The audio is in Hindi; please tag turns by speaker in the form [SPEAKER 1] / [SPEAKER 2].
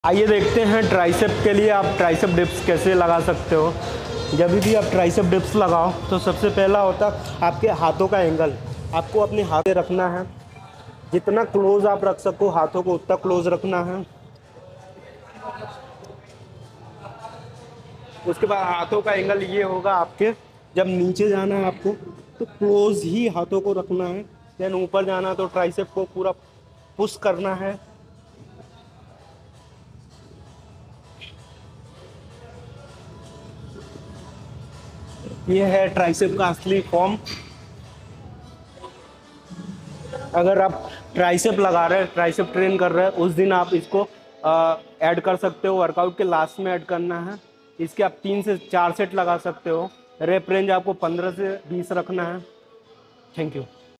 [SPEAKER 1] आइए देखते हैं ट्राइसेप के लिए आप ट्राइसेप डिप्स कैसे लगा सकते हो। जब भी आप ट्राइसेप डिप्स लगाओ तो सबसे पहला होता आपके हाथों का एंगल। आपको अपने हाथ से रखना है, जितना क्लोज आप रख सको हाथों को उतना क्लोज रखना है। उसके बाद हाथों का एंगल ये होगा आपके, जब नीचे जाना है आपको तो क्लोज ही हाथों को रखना है। देन ऊपर जाना तो ट्राइसेप को पूरा पुश करना है। ये है ट्राइसेप का असली फॉर्म। अगर आप ट्राइसेप लगा रहे हैं, ट्राइसेप ट्रेन कर रहे हैं, उस दिन आप इसको ऐड कर सकते हो। वर्कआउट के लास्ट में ऐड करना है। इसके आप 3 से 4 सेट लगा सकते हो। रेप रेंज आपको 15 से 20 रखना है। Thank you.